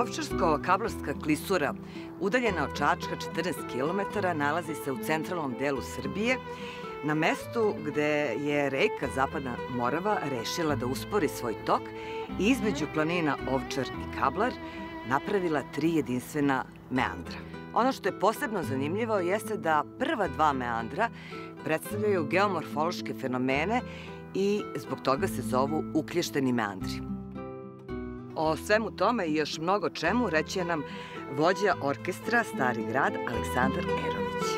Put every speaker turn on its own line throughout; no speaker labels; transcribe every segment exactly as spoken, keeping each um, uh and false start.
Ovčarsko-kablarska klisura, udaljena od Čačka četrnaest kilometara, nalazi se u centralnom delu Srbije, na mestu gde je reka Zapadna Morava rešila da uspori svoj tok i između planina Ovčar i Kablar napravila tri jedinstvena meandra. Ono što je posebno zanimljivo jeste da prva dva meandra predstavljaju geomorfološke fenomene i zbog toga se zovu uklješteni meandri. O svemu tome i još mnogo čemu reći će nam vođa orkestra Stari grad Aleksandar Erović.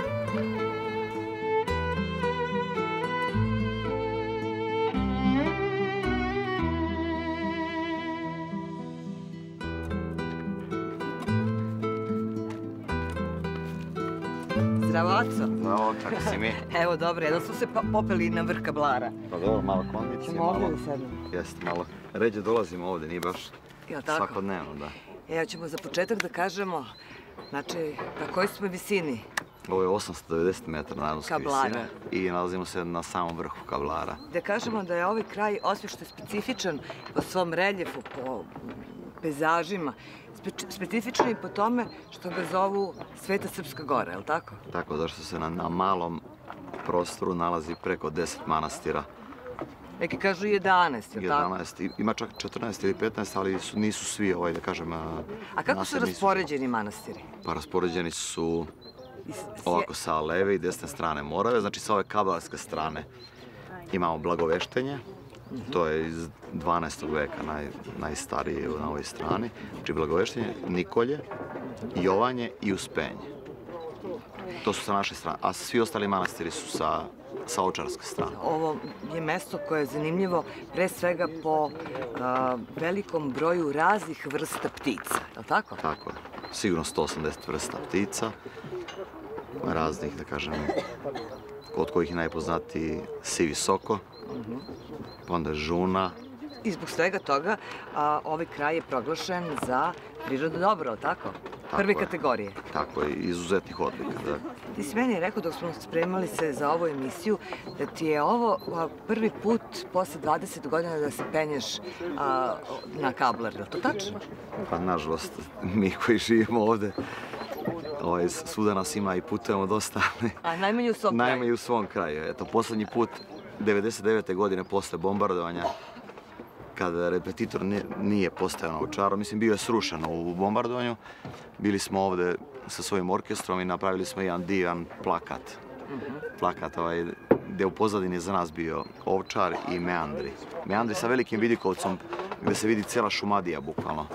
Zdravo, Aco.
Zdravo, kako si mi?
Evo, dobro, jedno su se popeli na vrh Kablara.
Pa dobro, malo kondicije,
malo...
malo...
da sedemo?
Jeste, malo. Ređe dolazimo ovde, nije baš svakodnevno, da.
Evo ćemo za početak da kažemo, znači, na kojoj smo visini?
Ovo je osamsto devedeset metara nadmorske visine i nalazimo se na samom vrhu Kablara.
Da kažemo da je ovaj kraj, osim što je specifičan po svom reljefu, po pejzažima, specifičan i po tome što ga zovu Sveta Srpska gora, je li tako?
Tako, zašto se na malom prostoru nalazi preko deset manastira.
Neki kažu jedanaest, je li tako?
jedanaest, ima čak četrnaest ili petnaest, ali nisu svi, ovaj, da kažem...
A kako su raspoređeni manastiri?
Pa raspoređeni su ovako sa leve i desne strane Morave, znači sa ove kablarske strane imamo Blagoveštenje, to je iz dvanaestog veka, najstarije na ovoj strani. Znači Blagoveštenje, Nikolje, Jovanje i Uspenje. To su sa naše strane, a svi ostali manastiri su sa ovčarske strane.
Ovo je mesto koje je zanimljivo pre svega po velikom broju raznih vrsta ptica, je li tako?
Tako je. Sigurno sto osamdeset vrsta ptica, raznih, da kažem, od kojih je najpoznatiji sivi soko, pa onda žuna.
I zbog svega toga ovaj kraj je proglašen za prirodno dobro, je li tako? Prve kategorije.
Tako je, izuzetnih odlika, da.
Ti si meni rekao dok smo spremali se za ovu emisiju da ti je ovo prvi put posle dvadeset godina da se penješ na Kablar, je li to tačno?
Pa nažalost, mi koji živimo ovde, svuda nas ima i putujemo dosta.
A najmanje u svom kraju?
Najmanje u svom kraju. Eto, poslednji put, devedeset devete godine posle bombardovanja, kada repetitor nije postajao na Ovčaru, mislim, bio je srušen u bombardovanju, bili smo ovde sa svojim orkestrom i napravili smo jedan divan plakat. Plakat gde u pozadini je za nas bio Ovčar i meandri. Meandri sa velikim vidikovcom gde se vidi cela Šumadija, bukvalno.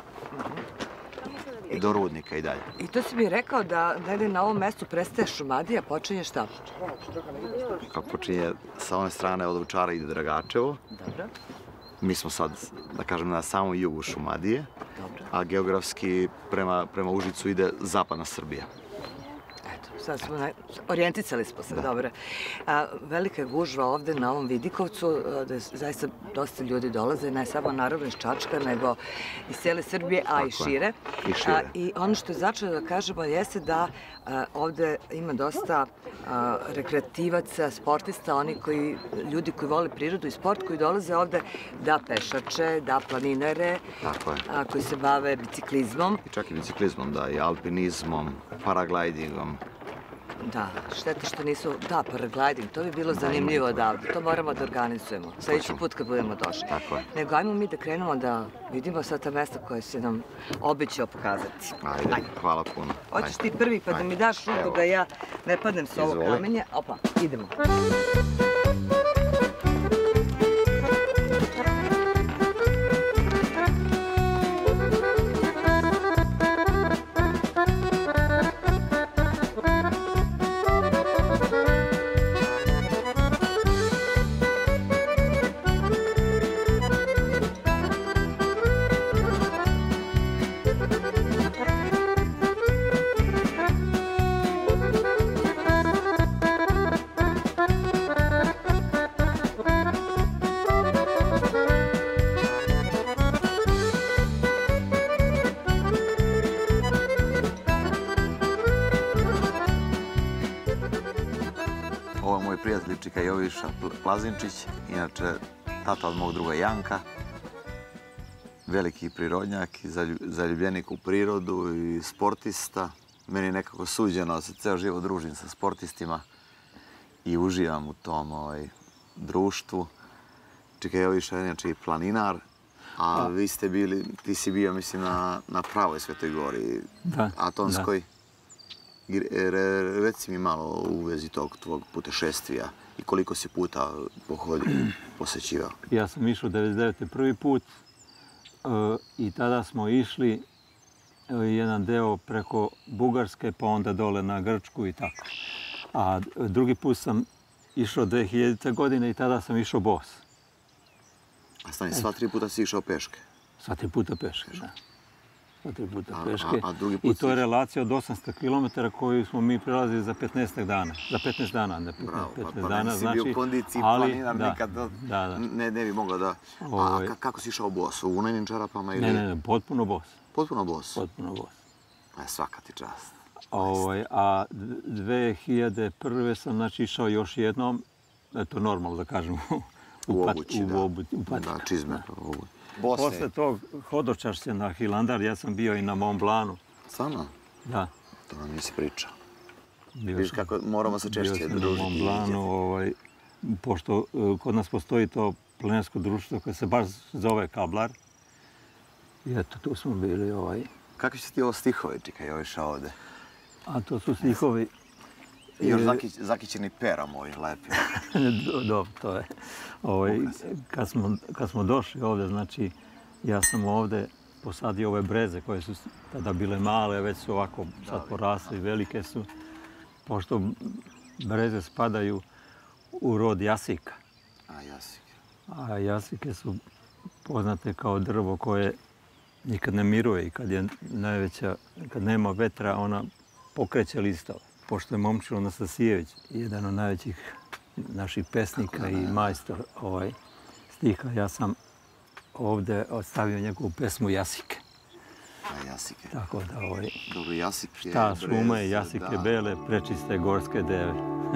I do Rudnika i dalje.
I to si mi rekao da negde na ovom mestu prestaje Šumadija, počinje šta?
Počinje sa one strane od Ovčara ide Dragačevo.
Dobro.
Mi smo sad, da kažem, na samom jugu Šumadije, a geografski prema Užicu ide zapadna Srbija.
Eto, sad smo, orijentisali smo se, dobro. Velika je gužva ovde na ovom Vidikovcu, da zaista dosta ljudi dolaze, ne samo naravno iz Čačka, nego iz cele Srbije, a i šire.
I šire.
I ono što je značajno da kažemo jeste da ovde ima dosta rekreativaca, sportista, oni koji, ljudi koji vole prirodu i sport, koji dolaze ovde da pešače, da planinare, koji se bave biciklizmom.
I čak i biciklizmom, da, i alpinizmom, paraglidingom.
Da, šteta što nisu, da, paragliding, to bi bilo zanimljivo da, to moramo da organizujemo, sljedeći put kad budemo došli.
Tako je.
Nego ajmo mi da krenemo da vidimo sva ta mesta koje si nam obećao pokazati.
Ajde, hvala puno.
Hoćeš ti prvi pa da mi daš ruku da ja ne padnem s ovog kamenja. Opa, idemo.
Ovo je moj prijatelj Čika Joviša Plazinčić, inače tata od mog druga Janka. veliki prirodnjak i zaljubljenik u prirodu i sportista. Meni je nekako suđeno da se ceo život družim sa sportistima i uživam u tom ovaj, društvu. Čekaj, evo više inače i planinar, a vi ste bili, ti si bio, mislim, na, na pravoj Svetoj Gori,
da,
Atonskoj. Da. Re, reci mi malo u vezi tog tvog putešestvija i koliko si puta pohodio, posećivao.
Ja sam išao devedeset devete prvi put uh, i tada smo išli uh, jedan deo preko Bugarske, pa onda dole na Grčku i tako. A drugi put sam išao dve hiljadite godine i tada sam išao bos.
A stani, sva tri puta si išao peške?
Sva tri puta peške, da. Sva tri puta
a,
peške.
A, a drugi put
I to je relacija od osamsto kilometara koju smo mi prelazili za petnaest dana. Za petnaest dana, ne
Bravo,
petnaest
pa, pa
dana.
si
Znači,
bio u kondiciji
ali,
planinar,
da,
nikad da,
da, da.
Ne, ne bi mogla da...
Ovaj,
a kako si išao bos? U unajnim čarapama ili...
Ne, ne, ne, potpuno bos.
Potpuno bos?
Potpuno bos.
A svaka ti čast.
Ovaj, a dve hiljade prve sam znači, išao još jednom, eto normalno da kažem,
u obući,
u,
da.
u, u patika.
Da, čizme.
Da. Posle tog hodočašća na Hilandar, ja sam bio i na Mont Blancu.
Stvarno?
Da.
To nam nisi pričao.
Viš
kako moramo se češće družiti.
Bio sam na Mont Blancu, ovaj, pošto uh, kod nas postoji to planinarsko društvo koje se baš zove Kablar. I eto, tu smo bili. Ovaj.
Kakvi su ti ovo stihovi, čekaj, još išao ovde?
A to su stihovi...
I još zakić, zakićeni perom ovim lepim.
Dobro, to je. Ovaj, kad, smo, kad smo došli ovde, znači, ja sam ovde posadio ove breze koje su tada bile male, već su ovako sad porasle, velike su. Pošto breze spadaju u rod jasika.
A, jasike.
A jasike su poznate kao drvo koje nikad ne miruje i kad je najveća, kad nema vetra, ona pokreće listove. Pošto je Momčilo Nastasijević, jedan od najvećih naših pesnika i majstor ovaj, stiha, ja sam ovde ostavio njegovu pesmu Jasike.
A, jasike.
Tako da, ovaj,
dobro, jasike,
šta šume, jasike
da.
Bele, prečiste gorske deve.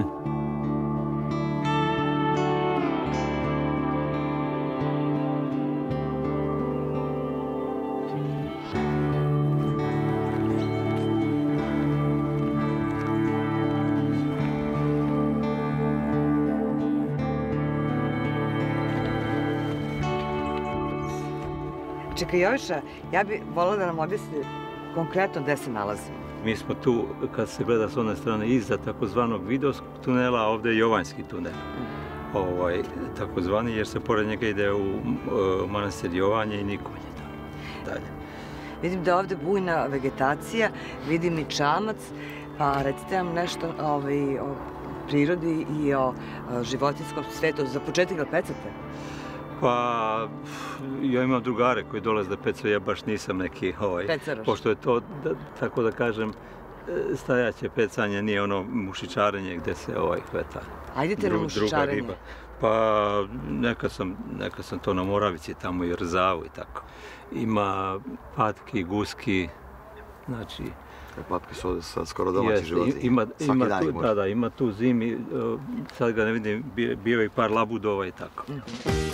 Čekaj, Joviša, ja bih volila da nam objasni konkretno gde se nalazimo.
Mi smo tu, kad se gleda s one strane, iza takozvanog Vidovskog tunela, a ovde je Jovanjski tunel. Ovaj, takozvani, jer se pored njega ide u uh, manastir Jovanje i Nikonje. Dalje.
Vidim da je ovde bujna vegetacija, vidim i čamac, pa recite nam nešto ovaj, o prirodi i o, o životinskom svetu. Za početak ga pecate?
Pa, ja imam drugare koji dolaze da pecaju, ja baš nisam neki, ovaj,
Pecaroš.
Pošto je to, da, tako da kažem, stajaće pecanje, nije ono mušičarenje gde se ovaj hveta.
Ajdete na mušičarenje?
Pa, nekad sam, nekad sam to na Moravici, tamo i Rzavu i tako. Ima patki, guski, znači...
Patke su ovde sad skoro domaći životinje.
Ima,
svaki
ima
dan
tu,
ih može.
da, da, ima tu zimi, sad ga ne vidim, bio i par labudova i tako. Mm.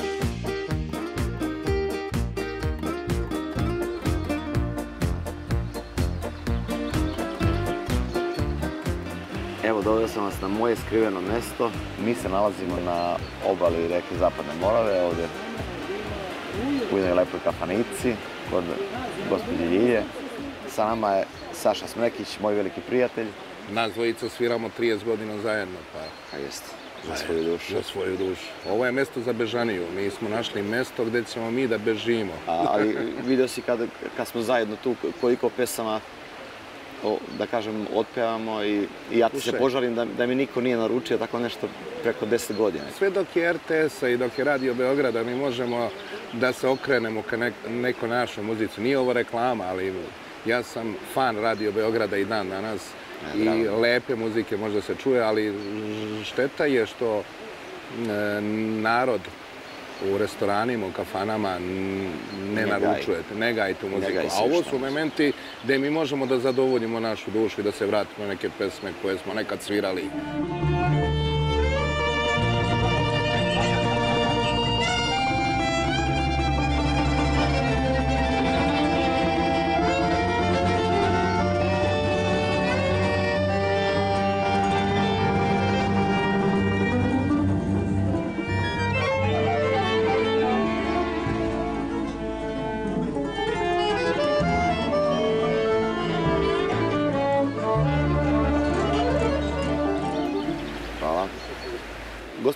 Evo, doveo sam vas na moje skriveno mesto. Mi se nalazimo na obali reke Zapadne Morave, ovde u jednoj lepoj kafanici kod gospođe Ljilje. Sa nama je Saša Smrekić, moj veliki prijatelj.
Nas dvojica sviramo trideset godina zajedno, pa...
A jeste, za svoju dušu.
Za svoju dušu. Ovo je mesto za bežaniju. Mi smo našli mesto gde ćemo mi da bežimo.
A, ali vidio si kad, kad smo zajedno tu, koliko pesama, o, da kažem, otpevamo i, i ja ti se požalim da, da mi niko nije naručio tako nešto preko deset godina.
Sve dok je er te es-a i dok je Radio Beograda, mi možemo da se okrenemo ka nek, neko našoj muzici. Nije ovo reklama, ali ja sam fan Radio Beograda i dan danas. Ne, i bravo. Lepe muzike možda se čuje, ali šteta je što e, narod u restoranima, u kafanama ne, ne naručujete, ne gaji tu muziku. Ne a ovo su momenti gde mi možemo da zadovoljimo našu dušu i da se vratimo na neke pesme koje smo nekad svirali.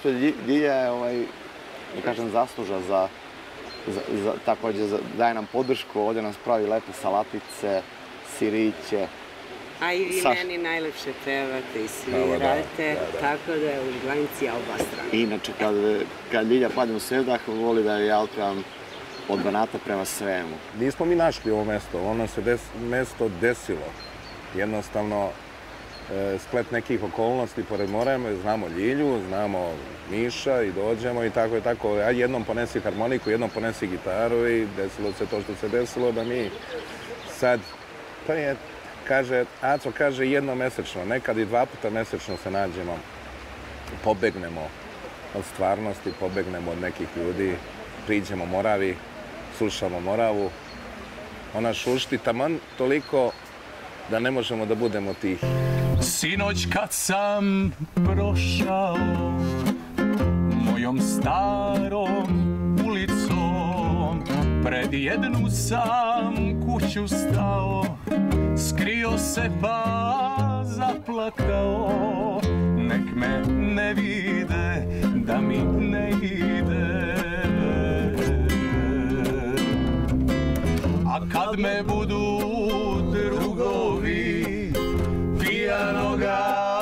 gospođa Ljilja je, ovaj, da kažem, zasluža za, za, za takođe za, daje nam podršku, ovdje nas pravi lepe salatice, siriće.
A i vi
Saš...
meni najlepše pevate i svirate, tako da je u Ivancija oba strana.
Inače, kad, kad Ljilja padne u sevdah, voli da je otpevam od Banata prema Sremu.
Nismo mi našli ovo mesto, ono se des, mesto desilo. Jednostavno, e, splet nekih okolnosti pored Morema, znamo Ljilju, znamo Miša i dođemo i tako i tako. A jednom ponesi harmoniku, jednom ponesi gitaru i desilo se to što se desilo, da mi sad, to je, kaže, Aco kaže jednomesečno, nekad i dva puta mesečno se nađemo, pobegnemo od stvarnosti, pobegnemo od nekih ljudi, priđemo Moravi, slušamo Moravu, ona šušti taman toliko da ne možemo da budemo tihi.
Sinoć kad sam prošao mojom starom ulicom, pred jednu sam kuću stao, skrio se pa zaplakao, nek me ne vide da mi ne ide. A kad me budu drugovi pijanoga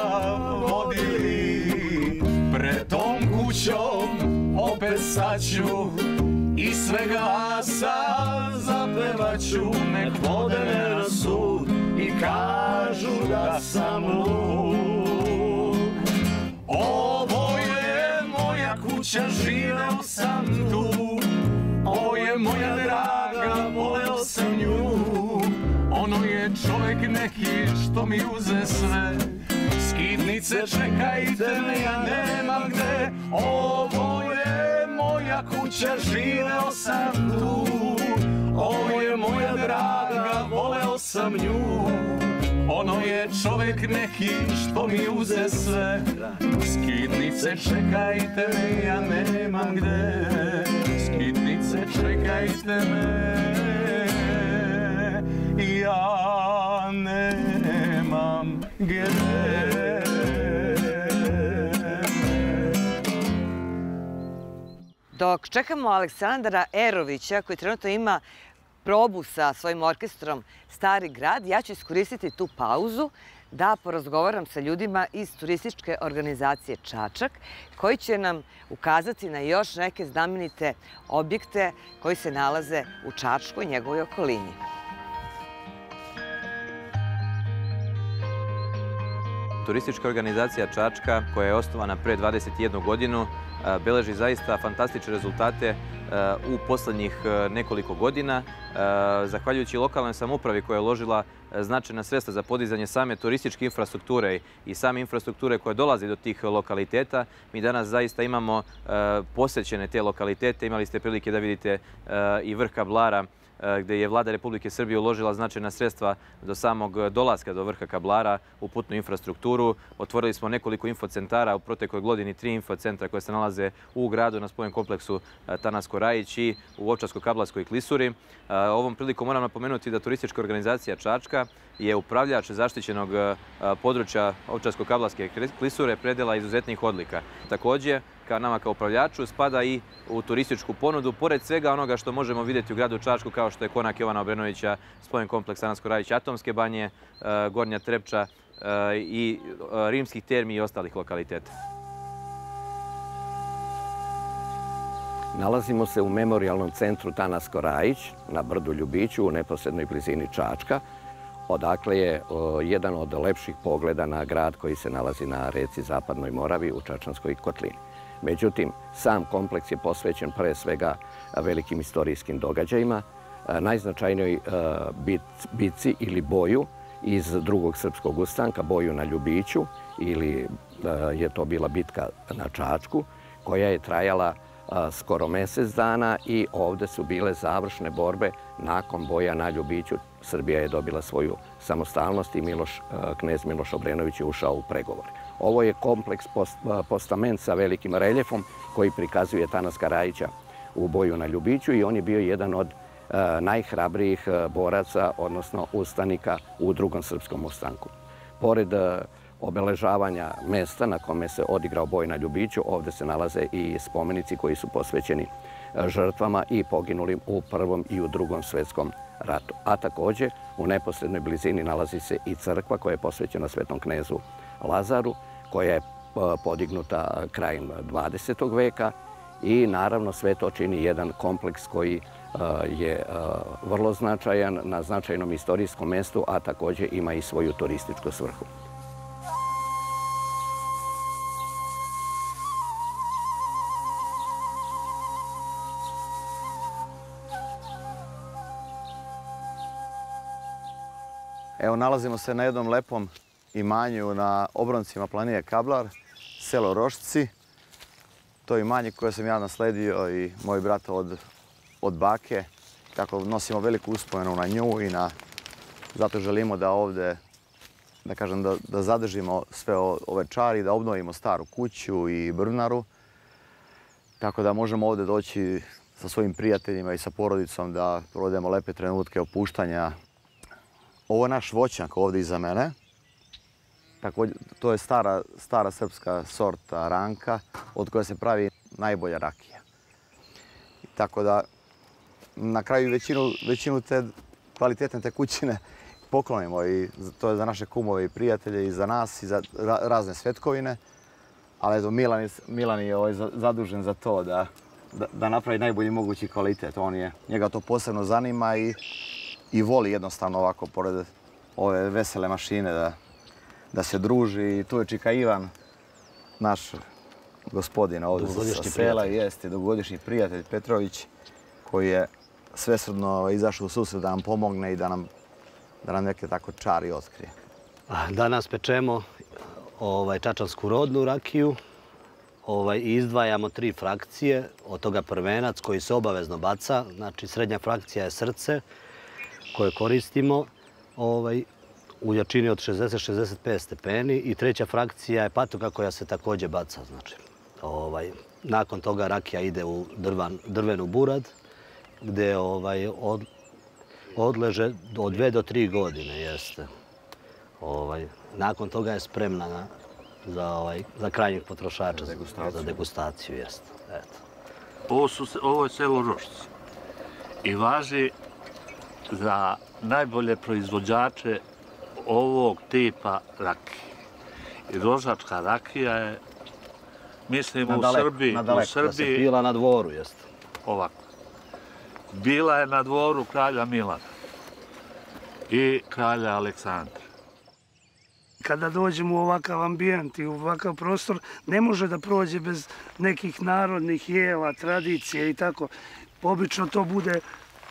vodili, pred tom kućom opet saću i sve glasa zapevaću, nek vode me na sud i kažu da sam lud. Ovo je moja kuća, živeo sam tu, ovo je moja draga, voleo sam nju. Ono je čovjek neki što mi uze sve, skidnice čekajte me, ja nemam gde. Ovo je moja kuća, živeo sam tu, ovo je moja draga, voleo sam nju. Ono je čovjek neki što mi uze sve, skidnice čekajte me, ja nemam gde. Skidnice čekajte me, ja nemam gde.
Dok čekamo Aleksandra Erovića, koji trenutno ima probu sa svojim orkestrom Stari grad, ja ću iskoristiti tu pauzu da porazgovaram sa ljudima iz turističke organizacije Čačak, koji će nam ukazati na još neke znamenite objekte koji se nalaze u Čačku i njegovoj okolini.
Turistička organizacija Čačka, koja je osnovana pre dvadeset jednu godinu, beleži zaista fantastične rezultate u poslednjih nekoliko godina. Zahvaljujući lokalnoj samoupravi koja je uložila značajna sredstva za podizanje same turističke infrastrukture i same infrastrukture koja dolazi do tih lokaliteta, mi danas zaista imamo posećene te lokalitete. Imali ste prilike da vidite i vrh Kablara, gde je Vlada Republike Srbije uložila značajna sredstva do samog dolaska do vrha Kablara u putnu infrastrukturu. Otvorili smo nekoliko infocentara, u protekloj godini tri infocentra koje se nalaze u gradu na spomen kompleksu Tanasko Rajić i u Ovčarsko-Kablarskoj klisuri. Ovom prilikom moram napomenuti da turistička organizacija Čačka je upravljač zaštićenog područja Ovčarsko-Kablarske klisure predela izuzetnih odlika. Također, ka nama kao upravljaču spada i u turističku ponudu, pored svega onoga što možemo vidjeti u gradu Čačku, kao što je konak Jovana Obrenovića, spomen kompleks Tanasko Rajić, Atomske banje, Gornja Trepča i rimskih termi i ostalih lokaliteta.
Nalazimo se u memorijalnom centru Tanasko Rajić na brdu Ljubiću u neposrednoj blizini Čačka, odakle je jedan od lepših pogleda na grad koji se nalazi na reci Zapadnoj Moravi u Čačanskoj kotlini. Međutim, sam kompleks je posvećen pre svega velikim istorijskim događajima, najznačajnijoj bitci ili boju iz drugog srpskog ustanka, boju na Ljubiću, ili je to bila bitka na Čačku, koja je trajala skoro mjesec dana i ovdje su bile završne borbe. Nakon boja na Ljubiću Srbija je dobila svoju samostalnost i Miloš, knez Miloš Obrenović je ušao u pregovore. Ovo je kompleks postament sa velikim reljefom koji prikazuje Tanaska Rajića u boju na Ljubiću i on je bio jedan od najhrabrijih boraca, odnosno ustanika u drugom srpskom ustanku. Pored obeležavanja mesta na kome se odigrao boj na Ljubiću, ovdje se nalaze i spomenici koji su posvećeni žrtvama i poginulim u Prvom i u Drugom svjetskom ratu. A također u neposrednoj blizini nalazi se i crkva koja je posvećena svetom knezu Lazaru, koja je podignuta krajem dvadesetog veka i naravno sve to čini jedan kompleks koji je vrlo značajan na značajnom istorijskom mjestu, a također ima i svoju turističku svrhu.
Evo, nalazimo se na jednom lepom imanju na obroncima planine Kablar, selo Rošci. To je imanje koje sam ja nasledio i moj brat od, od bake. Tako nosimo veliku uspomenu na nju i na, zato želimo da ovdje, da kažem, da, da zadržimo sve ove čari, da obnovimo staru kuću i brvnaru. Tako da možemo ovdje doći sa svojim prijateljima i sa porodicom da provedemo lepe trenutke opuštanja. Ovo je naš voćnjak ovdje iza mene. Također, to je stara, stara srpska sorta ranka od koje se pravi najbolja rakija. Tako da na kraju većinu, većinu te kvalitetne tekućine poklonimo i to je za naše kumove i prijatelje i za nas i za razne svetkovine. Ali eto, Milan je, Milan je ovaj zadužen za to da, da, da napravi najbolji mogući kvalitet. On je, njega to posebno zanima i i voli jednostavno ovako, pored ove vesele mašine, da, da se druži. I tu je čika Ivan, naš gospodin ovdje sa sela, jeste dugogodišnji prijatelj Petrović, koji je svesrdno izašao u susret da nam pomogne i da nam, da nam neke tako čari otkrije.
Danas pečemo ovaj, čačansku rodnu rakiju ovaj, i izdvajamo tri frakcije, od toga prvenac koji se obavezno baca, znači srednja frakcija je srce, koje koristimo ovaj, u jačini od šezdeset do šezdeset pet stepeni i treća frakcija je patuka koja se također baca. Znači, ovaj, nakon toga rakija ide u drvan, drvenu burad gdje ovaj, od, odleže od dve do tri godine. Jeste. Ovaj, nakon toga je spremna na, za, ovaj, za krajnjeg potrošača, za degustaciju. Za degustaciju jeste. Eto.
Ovo, su, ovo je selo Rošci i važi za najbolje proizvođače ovog tipa rakije. I rožačka rakija je, mislim, u Srbiji...
U Srbiji bila na dvoru, jeste.
Ovako. Bila je na dvoru kralja Milana i kralja Aleksandra.
Kada dođemo u ovakav ambijent i u ovakav prostor, ne može da prođe bez nekih narodnih jela, tradicije i tako. Obično to bude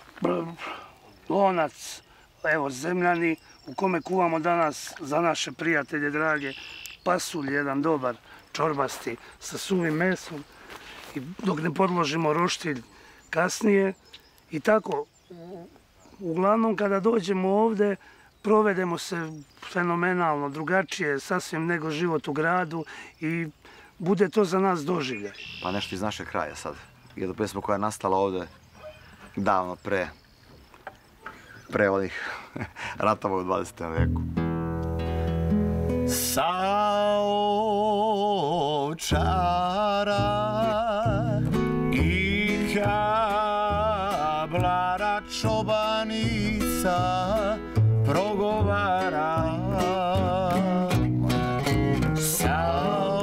lonac, evo, zemljani, u kome kuvamo danas za naše prijatelje drage pasulj, jedan dobar, čorbasti, sa suvim mesom, i dok ne podložimo roštilj kasnije. I tako, uglavnom kada dođemo ovde, provedemo se fenomenalno, drugačije, sasvim nego život u gradu i bude to za nas doživljaj.
Pa nešto iz našeg kraja sad. Jedna pesma koja je nastala ovde davno pre pre ovih ratova u dvadesetom veku.
Sa Ovčara i Kablara čobanica progovara. Sa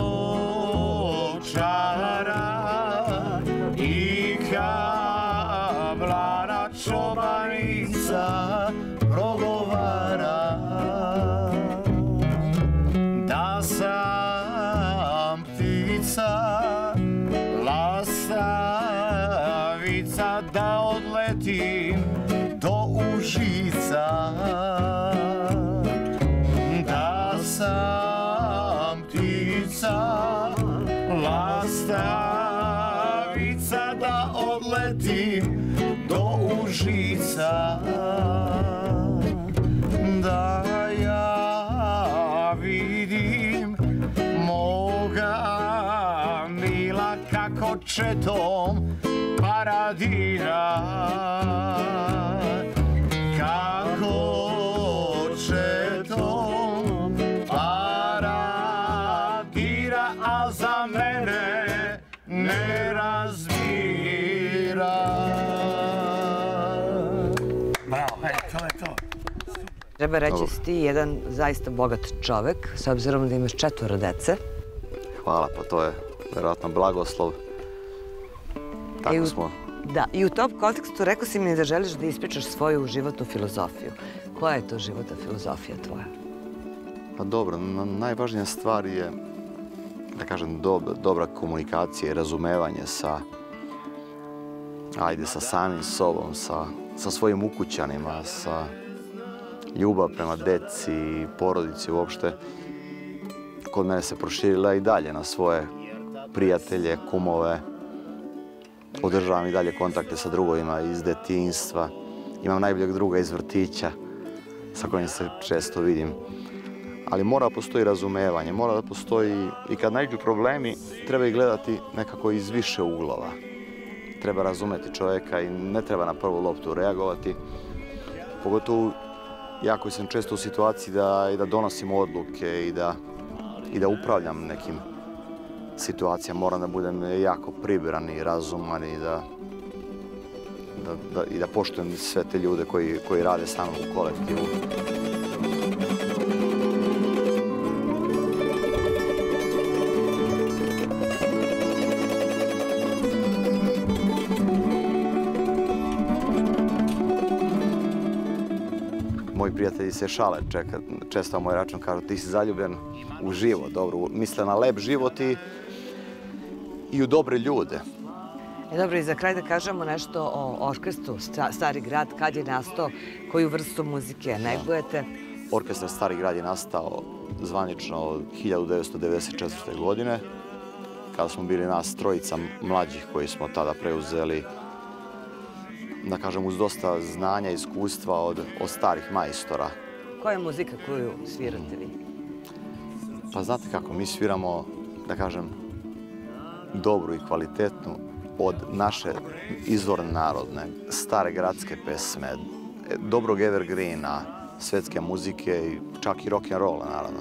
Ovčara i Kablara čobanica progovara. Da sam ptica lastavica, da odletim do Užica. Da sam ptica lastavica, da odletim do Užica. Da ja vidim moga Mila kako četom paradira, kako četom paradira.
Treba reći da si ti jedan zaista bogat čovek, s obzirom da imaš četvoro dece.
Hvala, pa to je vjerojatno blagoslov. Tako smo.
Da, i u tom kontekstu rekao si mi da želiš da ispričaš svoju životnu filozofiju. Koja je to životna filozofija tvoja?
Pa dobro, najvažnija stvar je, da kažem, dobra komunikacija i razumevanje sa, ajde, sa samim sobom, sa svojim ukućanima, sa ljubav prema deci i porodici uopšte. Kod mene se proširila i dalje na svoje prijatelje, kumove. Održavam i dalje kontakte sa drugovima iz detinjstva. Imam najboljeg druga iz vrtića sa kojim se često vidim. Ali mora da postoji razumevanje, mora da postoji i kad naiđu problemi, treba ih gledati nekako iz više uglova. Treba razumeti čovjeka i ne treba na prvu loptu reagovati. Pogotovo ja koji sam često u situaciji da donosim odluke i da upravljam nekim situacijama, moram da budem jako pribiran i razuman i da poštujem sve te ljude koji rade sa mnom u kolektivu. Moji prijatelji se šale često na moj račun, kažu ti si zaljubljen u život, dobro, misle na lep život i u dobre ljude.
E dobro, i za kraj da kažemo nešto o orkestru Stari grad, kad je nastao, koju vrstu muzike negujete?
Orkestar Stari grad je nastao zvanično hiljadu devetsto devedeset četvrte. godine, kada smo bili nas trojica mlađih koji smo tada preuzeli, da kažem, uz dosta znanja i iskustva od starih majstora.
Koja je muzika koju svirate vi?
Pa znate kako, mi sviramo, da kažem, dobru i kvalitetnu od naše izvorne narodne, stare gradske pesme, dobrog evergreena, svetske muzike i čak i rock'n'rolla, naravno.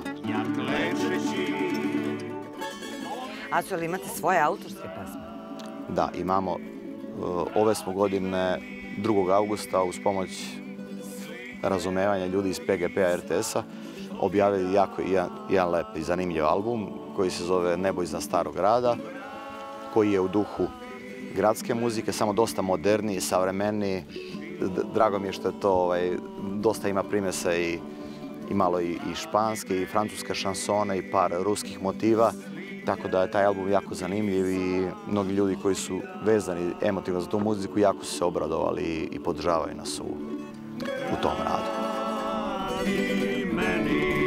Aco, ali imate svoje autorske pesme?
Da, imamo. Ove smo godine drugog augusta uz pomoć razumevanja ljudi iz P G P-a R T S-a objavili jako jedan lep i zanimljiv album koji se zove Nebo iznad starog grada, koji je u duhu gradske muzike, samo dosta moderniji, savremeniji. Drago mi je što je to, dosta ima primjesa i malo i španske i francuske šansone i par ruskih motiva. Tako da je taj album jako zanimljiv i mnogi ljudi koji su vezani emotivno za tu muziku jako su se obradovali i podržavaju nas u tom radu.